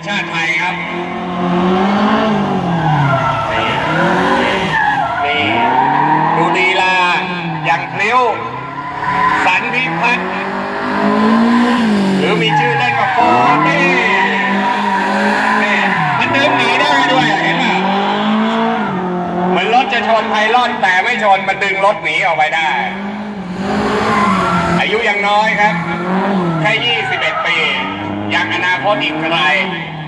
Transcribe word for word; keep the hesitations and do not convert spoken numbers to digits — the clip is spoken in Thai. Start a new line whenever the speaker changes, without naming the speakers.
ชาติไทยครับนี่ดูลีลาอย่างพลิ้วสันพิพัฒน์หรือมีชื่อเล่นว่าโฟเต้นี่มันดึงหนีได้ด้วยเห็นไหมเหมือนรถจะชนไพลอนแต่ไม่ชนมันดึงรถหนีออกไปได้อายุยังน้อยครับแค่ยี่สิบเอ็ดปียังอนาคตอีกไกล